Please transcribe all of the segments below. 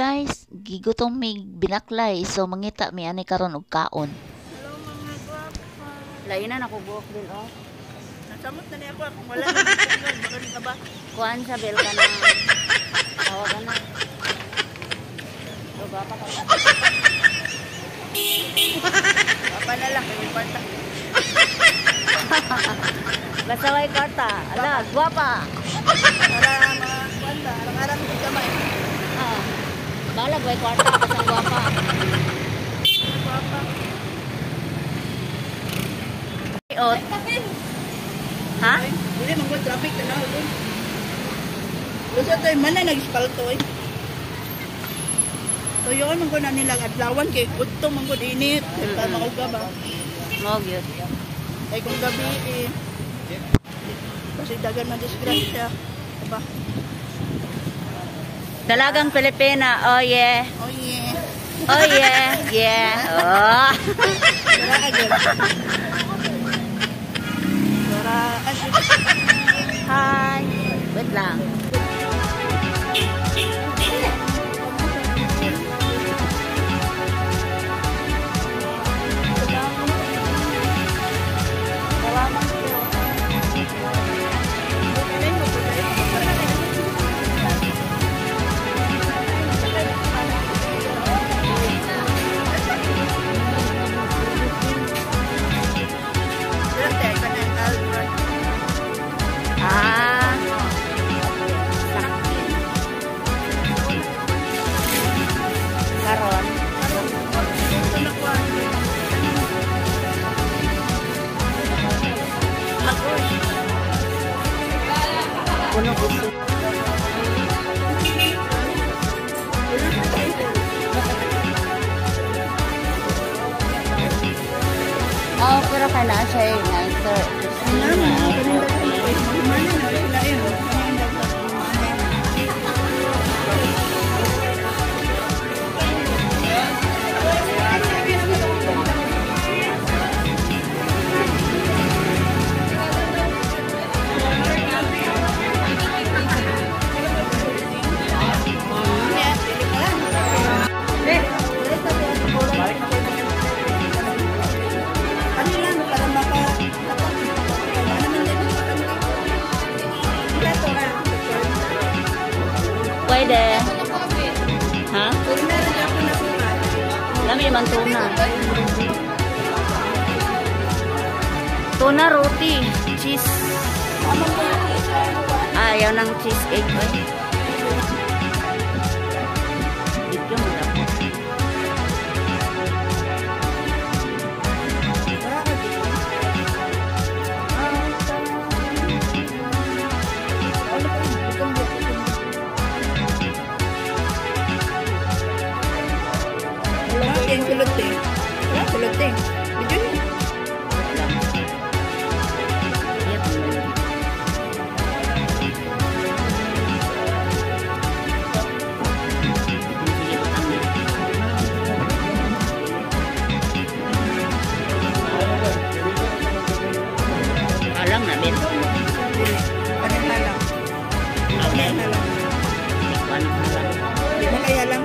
guys, gigutom mig binaklay so mangita mi ani karon og kaon. Hello mga gwapa. Lainan ako buok din oh. Nasamot na niya ako kung wala na nagtunggan. Bakit ka ba? Kuan sa bel ka na. Tawa ka na. So bapa ka. Papa na lang, kami kwarta. Basta way kwarta. Ala, gwapa. Para mga kwarta, arang-arang ko kamay. Ah. Balag way kwarta basta gwapa. Gwapa. Ot. Ha? Hindi man ko traffic na ako doon. Lusa to, man na nag-spalto eh. So yun, man ko na nilang adlawan kay gusto man ko dinit. Para makauga ba? Mo gyud. Ay kung gabi eh. Kasi dagan man disgrasya. Diba? Dalagang Pilipina. Oh yeah. Oh yeah. Oh yeah. Yeah. Oh. Dara agad. Dara agad. Hi. Wait lang. Ah. Karon. Puno gusto. Oh, pero kailangan siya yung nicer. Pwede. Ha? Lami man tuna. Tuna roti. Cheese. Ayaw ng cheese egg. Video mo na po. Yang kulote. Ya, kulote. Video ni. Alang na din. Ano na lang? Okay. Ano na lang? Ano na lang. Di ba kaya lang?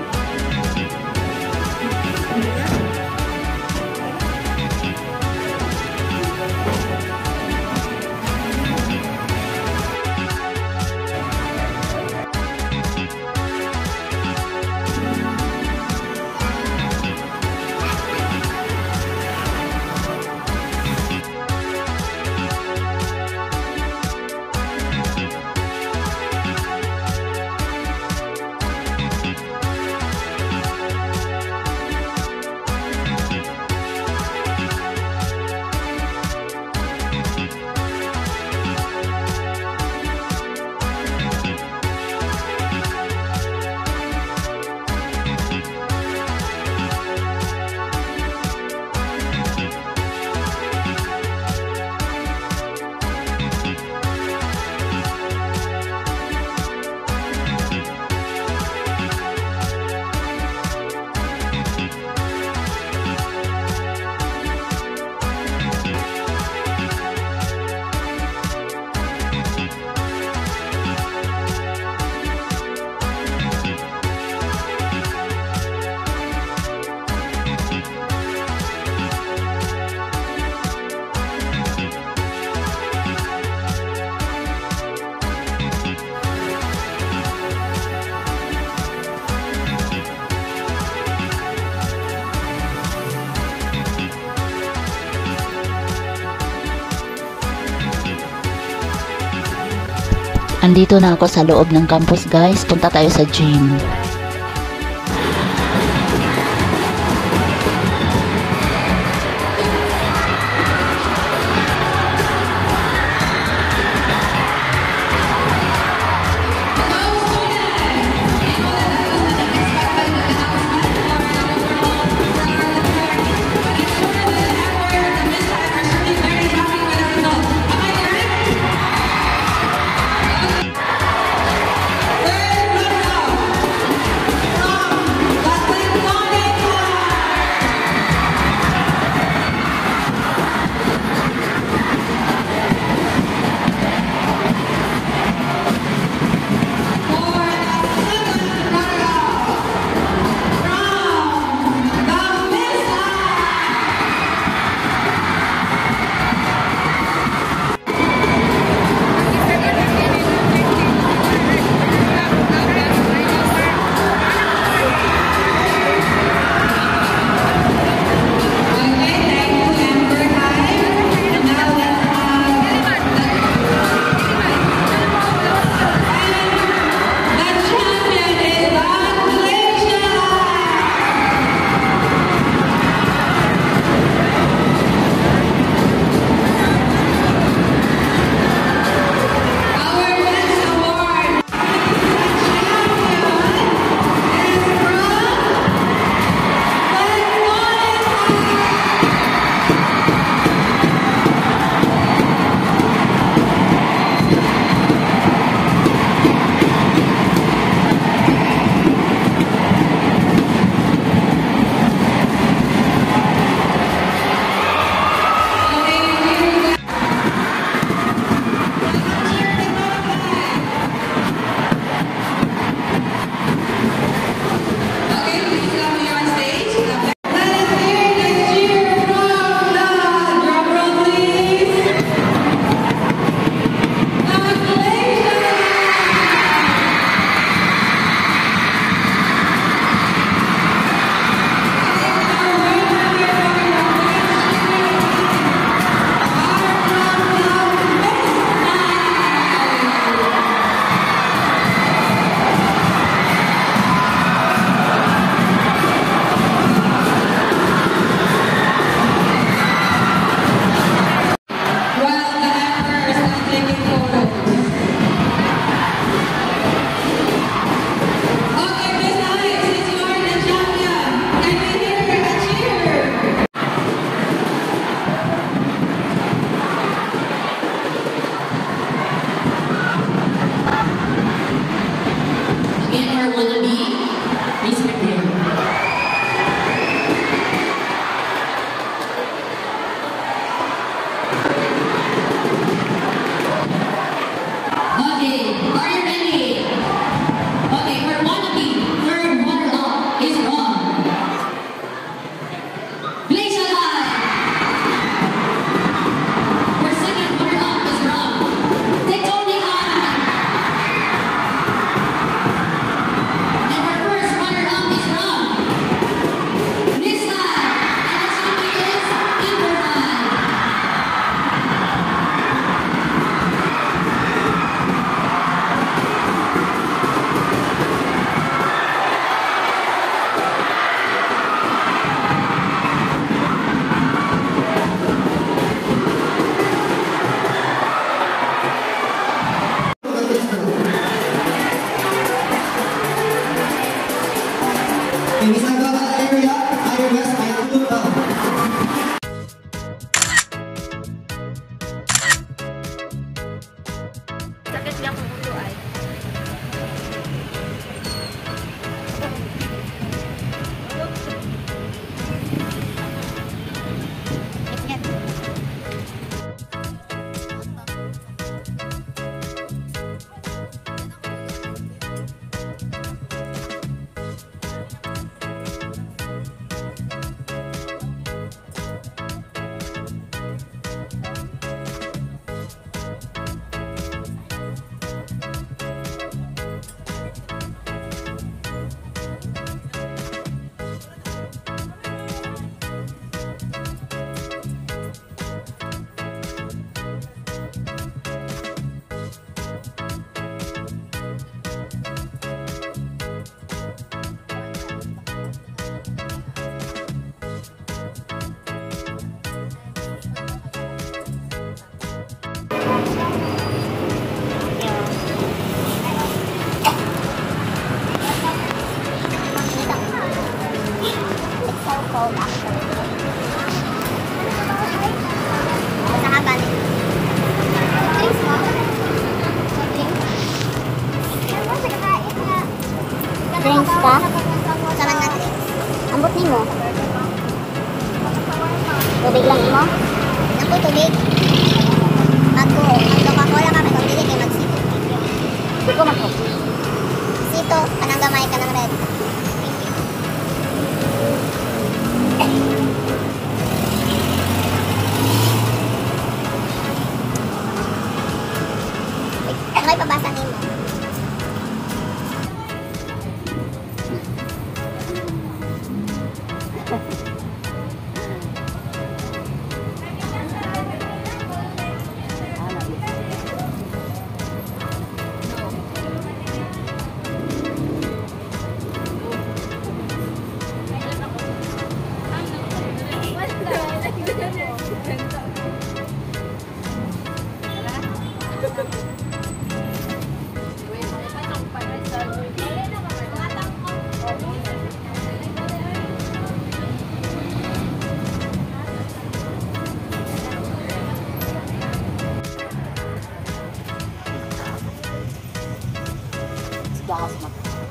Andito na ako sa loob ng campus guys. Punta tayo sa gym. Drinks ka? Sama na drinks. Ambot ni mo. Tubig lang mo? Naku, tubig. Mag-Coca-Cola kami kung dili kayo mag-sito. Di ko mag-cook. Sito, panang gamay ka ng red. Ano ay pabasa nimo? Dahas mo.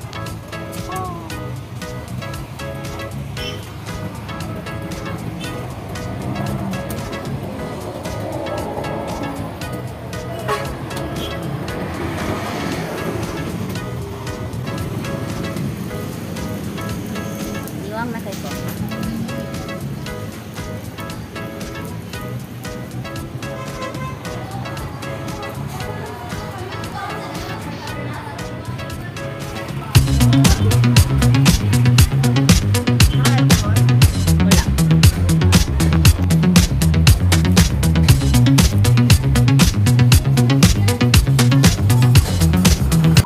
Iwang na kayo.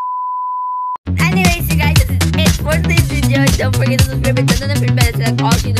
Anyways, you guys, it's for today's video. Don't forget to subscribe and turn on the bell so that all you